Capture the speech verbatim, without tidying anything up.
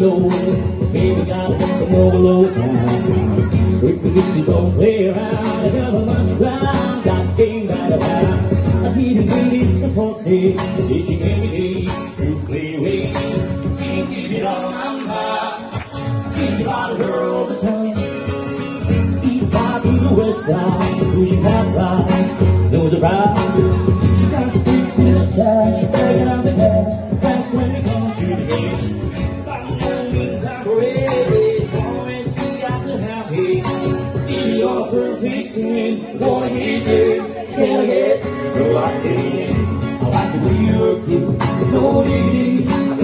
low. Baby, gotta want some more low time. Strictly this don't play around. I never much ground. Got game right around. I need a really supportive. Did she give me to play with? Can't give it all on my. Think about a girl all the time. East side to the west side. Pushing that ride. Snows around. She got sticks in the side. She's breaking out the head. That's when it comes to the game. By no means I'm ready. It's always we got to have it. Give your perfect ten. Wanna get there. Can't get. So I can. I like the way you work it. No diggity.